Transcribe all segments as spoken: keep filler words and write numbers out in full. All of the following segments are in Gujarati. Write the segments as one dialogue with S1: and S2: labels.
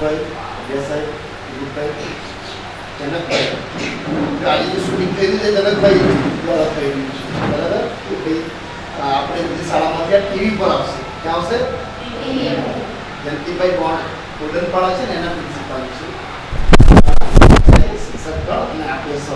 S1: ભાઈ દેસાઈ દિલીપભાઈ જનકભાઈ આજે જે શૂટિંગ થઈ રહ્યું છે જનકભાઈ દ્વારા થઈ રહ્યું છે બરાબર કે ભાઈ આપણે બધી શાળામાંથી આ ટીવી પર આવશે ક્યાં આવશે જયંતિભાઈ બોન્ડ કોડનપાડા છે ને એના પ્રિન્સિપાલ છે શિક્ષક અને આપણે સૌ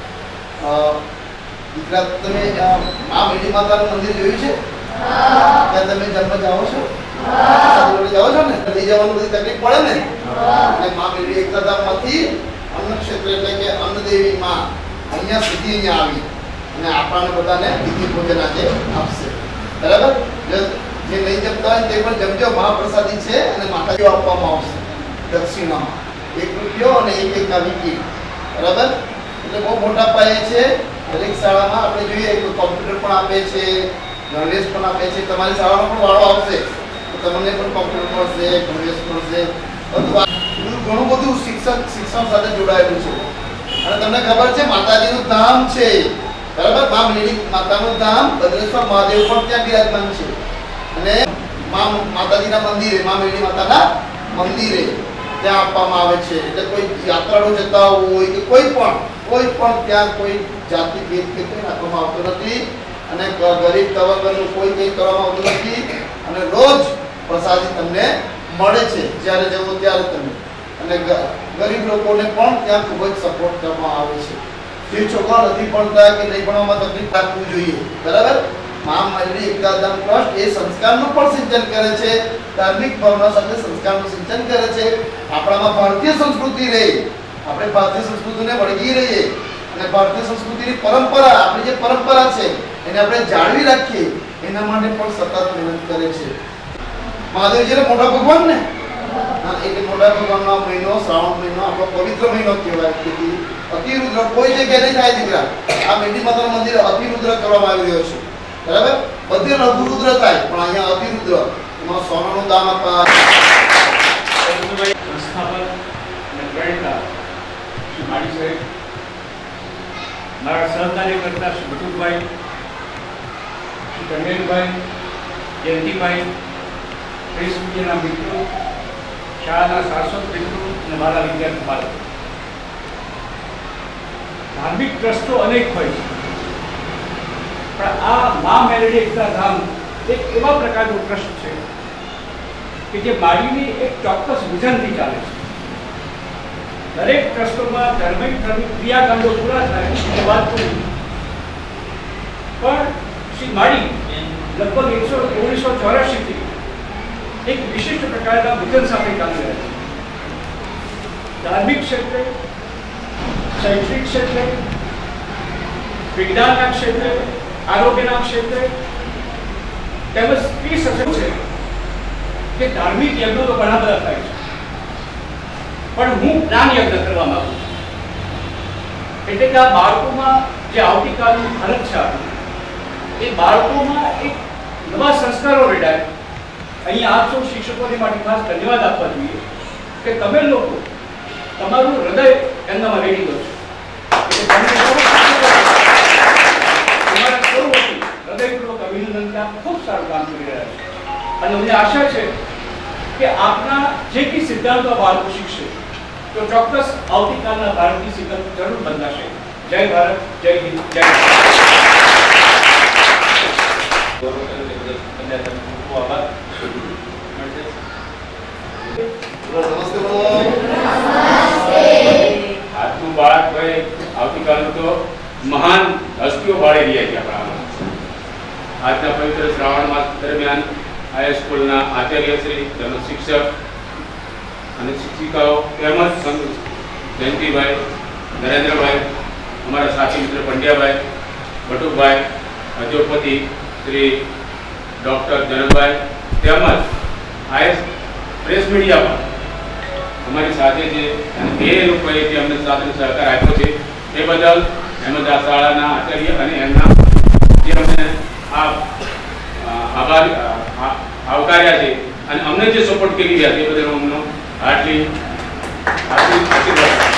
S1: દીકરા તમે મા મેડી માતાનું મંદિર જોયું છે ત્યાં તમે જન્મ જાઓ છો જાઓ છો ને લઈ જવાનું બધી તકલીફ પડે ને અને મા મેડી એકતાધામમાંથી અન્ન ક્ષેત્ર એટલે કે અન્નદેવી માં અહીંયા સુધી અહીંયા આવી અને આપણને બધાને વિધિ ભોજન આજે આપશે બરાબર જે નહીં જમતા હોય તે પણ જમજો મહાપ્રસાદી છે અને માતાજીઓ આપવામાં આવશે દક્ષિણામાં એક રૂપિયો અને એક એક આવી બરાબર એટલે બહુ મોટા પાયે છે દરેક શાળામાં આપણે જોઈએ તો કોમ્પ્યુટર પણ આપે છે ગણવેશ પણ આપે છે તમારી શાળામાં પણ વાળો આવશે તો તમને પણ કોમ્પ્યુટર મળશે ગણવેશ મળશે બધું ઘણું બધું શિક્ષક શિક્ષણ સાથે જોડાયેલું છે અને તમને ખબર છે માતાજીનું ધામ છે બરાબર મા મેડી માતાનું ધામ બદ્રેશ્વર મહાદેવ પણ ત્યાં બિરાજમાન છે અને મા માતાજીના મંદિરે મા મેડી માતાના મંદિરે ત્યાં આપવામાં આવે છે એટલે કોઈ યાત્રાળુ જતા હોય કે કોઈ પણ કોઈ પણ ત્યાં કોઈ જાતિ ભેદ કે કંઈ રાખવામાં આવતો નથી અને ગરીબ તબક્કાનું કોઈ કંઈ કરવામાં આવતું નથી અને રોજ પ્રસાદી તમને મળે છે જ્યારે જવો ત્યારે તમે અને ગરીબ લોકોને પણ ત્યાં ખૂબ જ સપોર્ટ કરવામાં આવે છે જે છોકરા નથી ભણતા કે નહીં ભણવામાં તકલીફ રાખવું જોઈએ બરાબર મા મેડી એકતાધામ ટ્રસ્ટ એ સંસ્કારનું પણ સિંચન કરે છે ધાર્મિક ભાવના સાથે સંસ્કારનું સિંચન કરે છે આપણામાં ભારતીય સંસ્કૃતિ રહે આપણે ભારતીય સંસ્કૃતિને વળગી રહીએ અને ભારતીય સંસ્કૃતિની પરંપરા આપણી જે પરંપરા છે એને આપણે જાળવી રાખીએ એના માટે પણ સતત મહેનત કરે છે મહાદેવજીને મોટા ભગવાન ને હા એટલે મોટા ભગવાનનો મહિનો શ્રાવણ મહિનો આપણો પવિત્ર મહિનો કહેવાય કે અતિરુદ્ર કોઈ જગ્યાએ નહીં થાય દીકરા આ મેડી માતાનું મંદિર અતિરુદ્ર કરવામાં આવી રહ્યો છે બરાબર બધે લઘુરુદ્ર થાય પણ અહીંયા અતિરુદ્ર એમાં સોનાનું દાન આપવા
S2: સંસ્થાપક અને પ્રણેતા શ્રી માળી સાહેબ મારા સહકાર્ય કરતા શ્રી બટુકભાઈ શ્રી કન્વેલભાઈ જયંતિભાઈ પ્રેસ મીડિયાના મિત્રો શાળાના શાસક મિત્રો અને મારા વિદ્યાર્થી બાળકો ધાર્મિક ટ્રસ્ટો અનેક હોય છે પણ આ મા મેલડી એકતાધામ એક એવા પ્રકારનું ટ્રસ્ટ છે કે જે માળીની એક ચોક્કસ વિઝનથી ચાલે છે દરેક ટ્રસ્ટોમાં ધાર્મિક ધાર્મિક ક્રિયાકાંડો પૂરા થાય એ વાત કરી પણ શ્રી માળી લગભગ એકસો ઓગણીસો ચોરાશીથી એક વિશિષ્ટ પ્રકારના વિઝન સાથે ચાલી રહ્યા છે ધાર્મિક ક્ષેત્રે શૈક્ષણિક ક્ષેત્રે વિજ્ઞાનના ક્ષેત્રે આરોગ્યના ક્ષેત્રે તેમજ સ્ત્રી સશક્ત છે કે ધાર્મિક યજ્ઞો તો ઘણા બધા થાય છે પણ હું જ્ઞાન યજ્ઞ કરવા માંગુ છું એટલે કે આ બાળકોમાં જે આવતીકાલનું ભારત છે એ બાળકોમાં એક નવા સંસ્કારો રેડાય અહીંયા આપ સૌ શિક્ષકોને માટે ખાસ ધન્યવાદ આપવા જોઈએ કે તમે લોકો તમારું હૃદય એમનામાં રેડી કરશો હૃદયપૂર્વક અભિનંદન ત્યાં ખૂબ સારું કામ કરી રહ્યા છે અને મને આશા છે કે આપના જે કંઈ સિદ્ધાંતો બાળકો શીખશે તો ચોક્કસ આવતીકાલના ભારતની સિદ્ધાંત જરૂર બંધાશે જય ભારત જય હિન્દ જય આજનું બાળક ભાઈ આવતીકાલનું તો મહાન હસ્તીઓ બાળી રહ્યા છે આપણા આજના પવિત્ર શ્રાવણ માસ દરમિયાન હાઈસ્કૂલના આચાર્યશ્રી તેમજ શિક્ષક અને શિક્ષિકાઓ તેમજ જયંતિભાઈ નરેન્દ્રભાઈ અમારા સાથી મિત્ર પંડ્યાભાઈ બટુકભાઈ અજોપતિ શ્રી ડૉક્ટર જનકભાઈ તેમજ આઈએસ પ્રેસ મીડિયા પણ અમારી સાથે છે અને બે લોકોએ જે અમને સાથે સહકાર આપ્યો છે એ બદલ એમજ આ શાળાના આચાર્ય અને એમના જે અમને આ આભાર આવકાર્યા છે અને અમને જે સપોર્ટ કરી રહ્યા છે એ બદલ અમનો હાર્ટલી આશીર્વાદ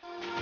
S1: છે.